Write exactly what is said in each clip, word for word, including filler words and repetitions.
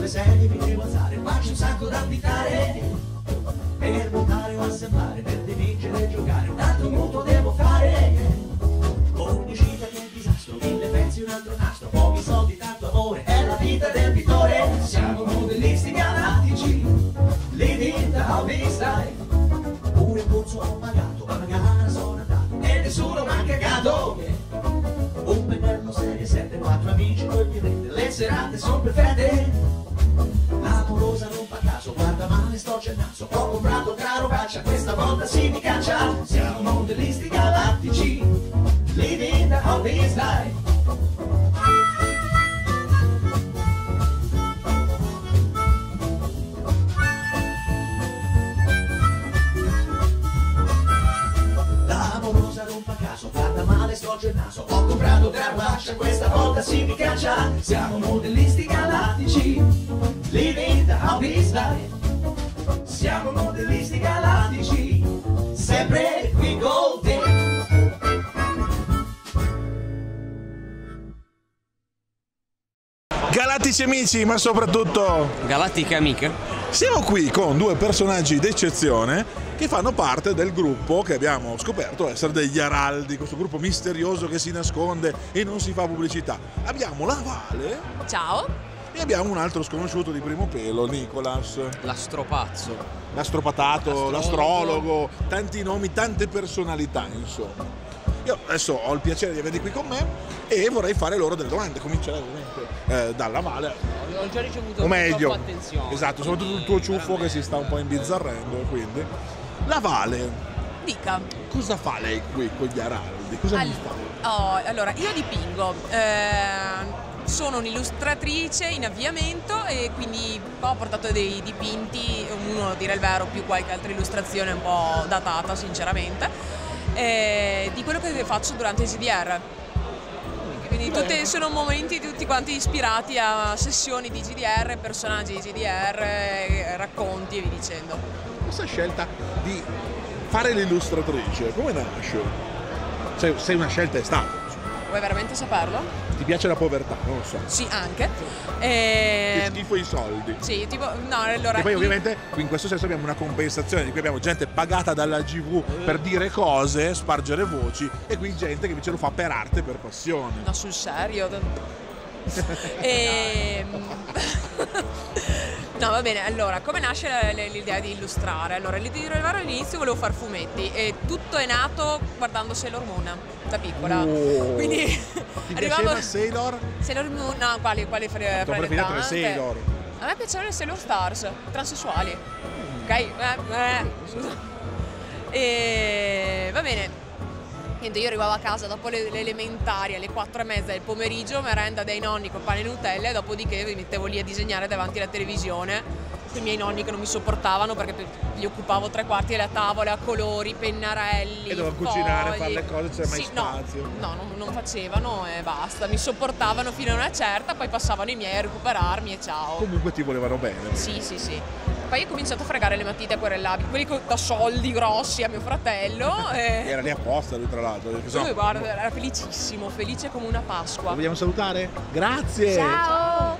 le sedie mi devo alzare, faccio un sacco da abitare, per montare o assemblare, per dipingere e giocare, un altro mutuo devo fare, ogni uscita che è disastro, mille pezzi un altro nastro, pochi soldi, tanto amore, è la vita del pittore, siamo modellisti galattici, living the hobby's life, pure il corso ho pagato, ma magari sono andato, e nessuno mi ha cagato, un pennello serie sette, quattro amici con gli rete, le serate sono perfette, l'amorosa non fa caso, guarda male sto c'è il naso, ho comprato caro caccia, questa volta si mi caccia, siamo modellisti galattici, living the hobby's life. L'amorosa non fa caso, guarda male storce il naso, ho comprato garbaccia, questa volta si mi caccia, siamo modellisti galattici, living the hobby's life, siamo modellisti galattici, sempre qui con te. Galattici amici, ma soprattutto galattiche amiche, siamo qui con due personaggi d'eccezione che fanno parte del gruppo che abbiamo scoperto essere degli Araldi, questo gruppo misterioso che si nasconde e non si fa pubblicità. Abbiamo la Vale. Ciao. E abbiamo un altro sconosciuto di primo pelo, Nicolas. L'astropazzo. L'astropatato, l'astrologo, tanti nomi, tante personalità, insomma. Io adesso ho il piacere di averli qui con me e vorrei fare loro delle domande. Comincerei ovviamente eh, dalla Vale. Ho già ricevuto o meglio, attenzione. Esatto, soprattutto il tuo ciuffo veramente. Che si sta un po' imbizzarrendo, quindi. La Vale. Dica. Cosa fa lei qui con gli Araldi? Cosa All mi fa? oh, allora, io dipingo. Eh, sono un'illustratrice in avviamento e quindi ho portato dei dipinti, uno a dire il vero, più qualche altra illustrazione un po' datata sinceramente, eh, di quello che faccio durante i G D R. Quindi tutti, sono momenti tutti quanti ispirati a sessioni di G D R, personaggi di G D R, racconti e via dicendo. Questa scelta di fare l'illustratrice, come nasce? Sei, sei una scelta è stata. Vuoi veramente saperlo? Ti piace la povertà, non lo so. Sì, anche. E... Che schifo i soldi. Sì, tipo, no, allora... E poi ovviamente in questo senso abbiamo una compensazione di cui abbiamo gente pagata dalla G V per dire cose, spargere voci, e qui gente che invece lo fa per arte, per passione. No, sul serio. e... No, va bene, allora, come nasce l'idea di illustrare? Allora, l'idea di illustrare all'inizio volevo fare fumetti e tutto è nato guardando Sailor Moon da piccola. Oh. Quindi Ti arrivavo... piaceva Sailor? Sailor Moon, no, quali, quali fare, Tuo preferato è Sailor. A me piacevano le Sailor Stars, transessuali. Ok? Eh, eh. E va bene. Niente, io arrivavo a casa dopo le, le elementari alle quattro e mezza del pomeriggio, merenda dai nonni con pane e Nutella, e dopodiché mi mettevo lì a disegnare davanti alla televisione con i miei nonni che non mi sopportavano perché gli occupavo tre quarti della tavola, colori, pennarelli, e dovevo fogli. Cucinare, fare le cose, c'era mai sì, spazio? No, no non, non facevano e basta, mi sopportavano fino a una certa, poi passavano i miei a recuperarmi e ciao. Comunque ti volevano bene. Sì, sì, sì. Poi ho cominciato a fregare le matite a querelabili, quelli da soldi grossi a mio fratello. E... Era lì apposta lui tra l'altro. So, lui guarda, era felicissimo, felice come una Pasqua. Lo vogliamo salutare? Grazie! Ciao!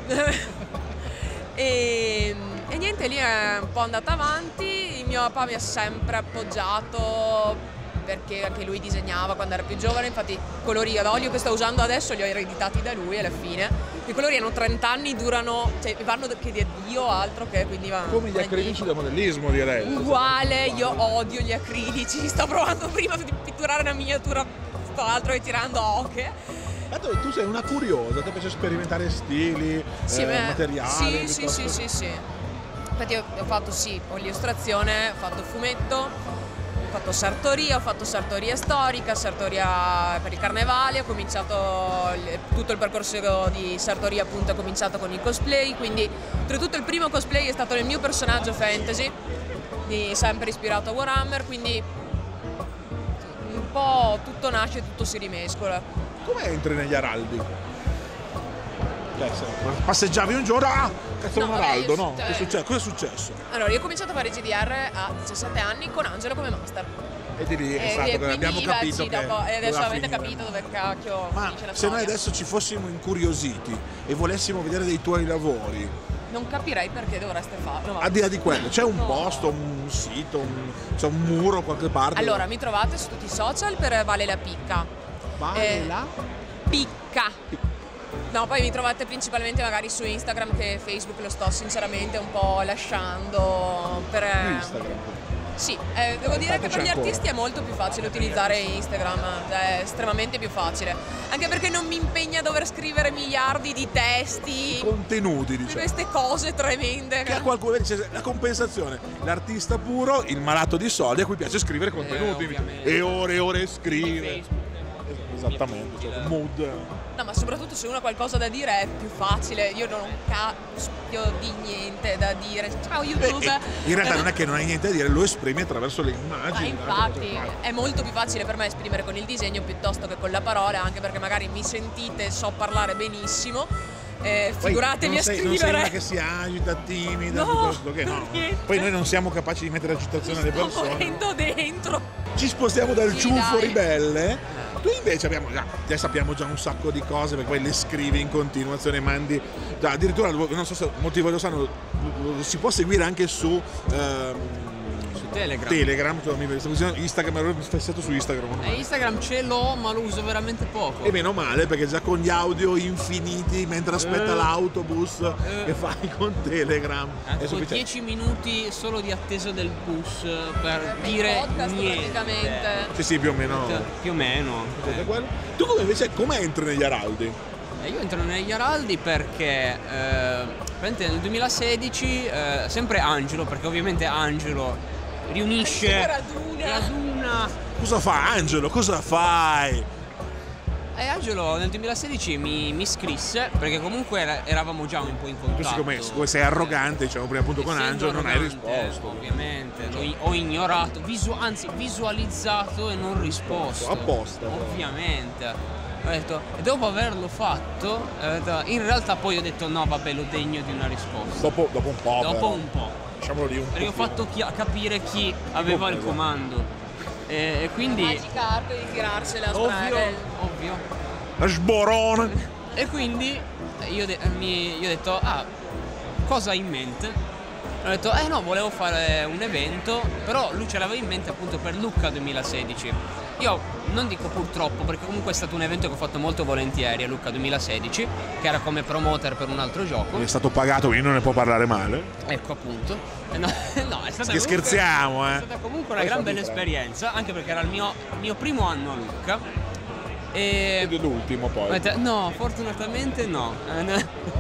e, e niente, lì è un po' andata avanti, il mio papà mi ha sempre appoggiato perché anche lui disegnava quando era più giovane, infatti i colori ad olio che sto usando adesso li ho ereditati da lui alla fine. I colori hanno trenta anni, durano, cioè vanno che di Dio altro che quindi va. Come gli acrilici da modellismo, direi. Uguale, io odio gli acrilici, sto provando prima di pitturare una miniatura, sto altro e tirando oche. Tu, tu sei una curiosa, ti piace sperimentare stili, sì, eh, beh, materiali. Sì, sì, sì, sì, sì. Infatti ho, ho fatto sì, ho l'illustrazione, ho fatto fumetto. Ho fatto sartoria, ho fatto sartoria storica, sartoria per il carnevale, ho cominciato il, tutto il percorso di sartoria appunto è cominciato con il cosplay, quindi oltretutto il primo cosplay è stato nel mio personaggio fantasy, di, sempre ispirato a Warhammer, quindi un po' tutto nasce, tutto si rimescola. Come entri negli Araldi? Beh, passeggiavi un giorno, ah, cazzo, no, un Araldo, no? Cioè... Cosa è successo? Allora, io ho cominciato a fare G D R a diciassette anni con Angelo come master. E di lì, E- esatto, e che quindi, abbiamo beh, capito sì, che dopo- e adesso doveva avete finire. capito dove cacchio Ma finisce la se noi storia. adesso ci fossimo incuriositi e volessimo vedere dei tuoi lavori, Non capirei perché dovreste farlo. al di là di quello, c'è un No. posto, un sito, un, c'è un muro, qualche parte? Allora, mi trovate su tutti i social per Vale la Picca. Vale eh, la Picca. No, poi mi trovate principalmente magari su Instagram, che Facebook lo sto sinceramente un po' lasciando per... Instagram. Sì, eh, devo dire che per gli Fateci ancora. artisti è molto più facile utilizzare Instagram, è estremamente più facile. Anche perché non mi impegna a dover scrivere miliardi di testi, Contenuti, di diciamo. queste cose tremende. Che a qualcuno dice la compensazione, l'artista puro, il malato di soldi a cui piace scrivere contenuti ovviamente. e ore e ore scrive. Facebook. Esattamente, cioè un mood. No, ma soprattutto se uno ha qualcosa da dire è più facile. Io non ho un cazzo di niente da dire. Ciao E- YouTube. e in realtà non è che non hai niente da dire, lo esprimi attraverso le Ma immagini. infatti è molto più facile per me esprimere con il disegno piuttosto che con la parola, anche perché magari mi sentite, so parlare benissimo. Eh, Poi figuratevi non a sei, scrivere. non sei una che si agita, timida, No, piuttosto che no. niente. Poi noi non siamo capaci di mettere agitazione alle Sto persone. morendo dentro. Ci spostiamo dal Sì, ciuffo dai. ribelle. Tu invece abbiamo già, già sappiamo già un sacco di cose, perché poi le scrivi in continuazione, mandi. Già, addirittura, non so se molti di voi lo sanno, si può seguire anche su ehm, Su Telegram. Telegram, cioè, mi sto dicendo Instagram, ero fissato su Instagram ormai. E Instagram ce l'ho, ma lo uso veramente poco. E meno male, perché già con gli audio infiniti mentre aspetta Eh. l'autobus Eh. che fai con Telegram Eh, è tipo sufficiente. dieci minuti solo di attesa del bus per Nei dire podcast niente. praticamente. Sì, sì, più o meno. Più o meno. Succede Eh. quello. Tu come invece come entri negli Araldi? E io entro negli Araldi perché eh, praticamente nel duemilasedici eh, sempre Angelo, perché ovviamente Angelo riunisce Raduna. raduna. Cosa fa Angelo? Cosa fai? E Angelo nel duemilasedici mi, mi scrisse perché comunque era- eravamo già un po' in Tu contatto. siccome, siccome sei arrogante, diciamo prima appunto con Essendo Angelo, non hai arrogante, risposto. Ovviamente, l'ho, ho ignorato, visu- anzi visualizzato e non risposto. Apposta, però. Ovviamente. Ho detto, e dopo averlo fatto, ho detto- in realtà poi ho detto no, vabbè, lo degno di una risposta. Dopo, dopo un po'. Dopo però. un po'. Diciamolo lì un po'. Perché ho fatto chi- capire chi aveva il comando. E, e quindi. Magica arte di tirarsela a Ovvio, strade. ovvio. Sborone. E quindi io, de- mi- io ho detto, ah, cosa hai in mente? Ho detto, eh no, volevo fare un evento, però lui ce l'aveva in mente appunto per Lucca duemilasedici. Io non dico purtroppo, perché comunque è stato un evento che ho fatto molto volentieri a Lucca duemilasedici, che era come promoter per un altro gioco. È stato pagato, quindi non ne può parlare male. Ecco appunto. Eh, No, no, è stata Che comunque- scherziamo, eh. È stata comunque una Poi gran sono bella di tre. esperienza, anche perché era il mio, mio primo anno a Lucca. E Ed è l'ultimo Ho poi. detto, no, fortunatamente no. Eh, no.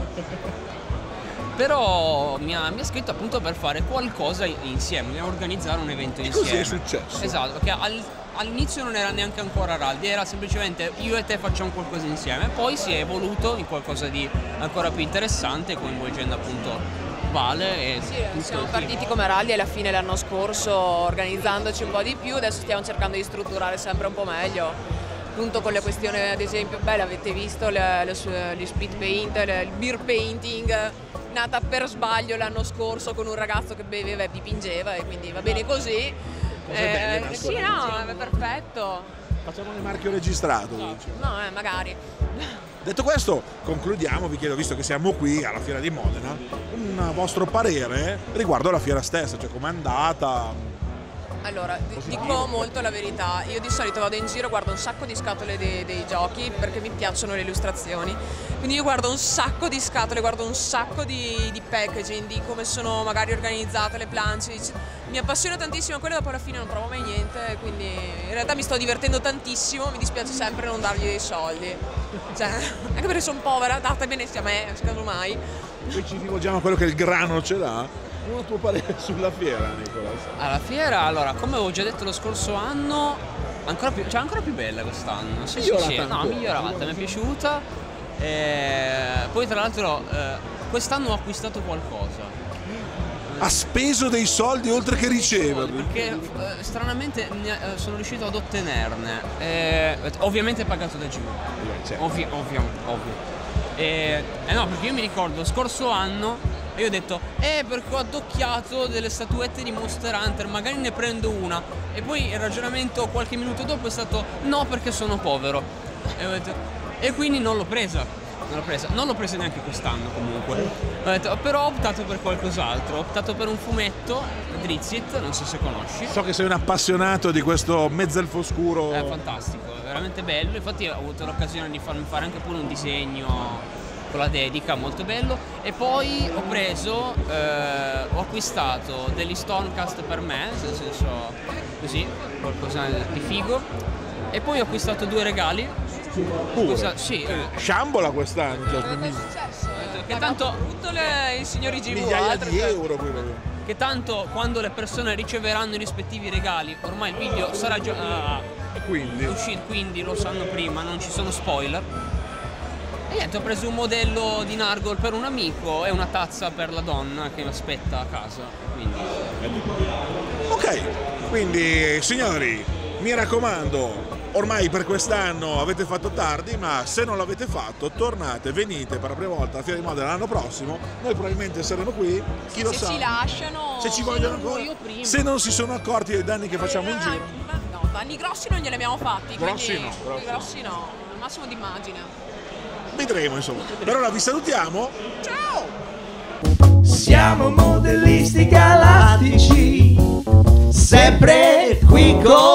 Però mi ha, mi ha scritto appunto per fare qualcosa insieme, dobbiamo organizzare un evento E insieme. così è successo. Esatto, perché al- all'inizio non era neanche ancora Araldi, era semplicemente io e te facciamo qualcosa insieme, poi si è evoluto in qualcosa di ancora più interessante, coinvolgendo appunto Vale e Sì, tutto siamo il partiti team. come rally alla fine l'anno scorso organizzandoci un po' di più, adesso stiamo cercando di strutturare sempre un po' meglio, appunto con le questioni ad esempio, beh l'avete visto, le, le, gli split paint, le- il beer painting, nata per sbaglio l'anno scorso con un ragazzo che beveva e dipingeva e quindi va bene così. Cose belle nascono sì, no, è perfetto. Facciamo il marchio registrato. dici. No, eh, magari. Detto questo, concludiamo, vi chiedo, visto che siamo qui alla Fiera di Modena, un vostro parere riguardo alla fiera stessa, cioè com'è andata. Allora, di- dico molto la verità, io di solito vado in giro, guardo un sacco di scatole dei, dei giochi perché mi piacciono le illustrazioni, quindi io guardo un sacco di scatole, guardo un sacco di, di packaging, di come sono magari organizzate le planche, dic- mi appassiona tantissimo quello, dopo alla fine non provo mai niente, quindi in realtà mi sto divertendo tantissimo, mi dispiace sempre non dargli dei soldi, cioè, anche perché sono povera, datemene a me, casomai. Poi ci rivolgiamo a quello che il grano ce l'ha. Un tuo parere sulla fiera, Nicolas? Alla fiera, allora, come avevo già detto lo scorso anno, ancora più, cioè ancora più bella quest'anno. Sì, sì, Migliorata sì, no, ancora. migliorata, mi è piaciuta. E poi tra l'altro eh, quest'anno ho acquistato qualcosa. Ha speso dei soldi oltre che riceverli. Perché eh, stranamente ne- eh, sono riuscito ad ottenerne. Eh, ovviamente pagato da Giulio. certo. Ovvio, ovvio, ovvio. E, eh no, perché io mi ricordo, scorso anno E io ho detto, eh perché ho addocchiato delle statuette di Monster Hunter, magari ne prendo una. E poi il ragionamento qualche minuto dopo è stato, no perché sono povero. E, ho detto, e quindi non l'ho presa. Non l'ho presa, non l'ho presa neanche quest'anno comunque. Ho detto, però ho optato per qualcos'altro. Ho optato per un fumetto, Drizzt, non so se conosci. So che sei un appassionato di questo mezzelfo oscuro. È fantastico, è veramente bello. Infatti ho avuto l'occasione di farmi fare anche pure un disegno con la dedica, molto bello. E poi ho preso, eh, ho acquistato degli Stormcast per me, nel senso così, qualcosa di figo. E poi ho acquistato due regali. Pure. Scusa, sì, eh. Sciambola quest'anno, cioè, Cosa è successo? Che tanto Tutto le, i signori G V migliaia altre, di cioè, euro poi proprio. che tanto quando le persone riceveranno i rispettivi regali, ormai il video sarà già ah, E quindi uscito, quindi lo sanno prima, non ci sono spoiler. E niente, ho preso un modello di Nargol per un amico e una tazza per la donna che mi aspetta a casa. Quindi ok, quindi signori, mi raccomando, ormai per quest'anno avete fatto tardi, ma se non l'avete fatto tornate, venite per la prima volta a Fiera di Moda l'anno prossimo, noi probabilmente saremo qui, chi lo se sa, ci lasciano, se ci se vogliono non ancora, muoio prima. se non si sono accorti dei danni che facciamo in Eh, giro. No, danni grossi non glieli abbiamo fatti. Grossi quindi, no, grossi no. grossi no, al massimo d'immagine. Vedremo insomma. Per ora vi salutiamo. Ciao! Siamo modellisti galattici, sempre qui con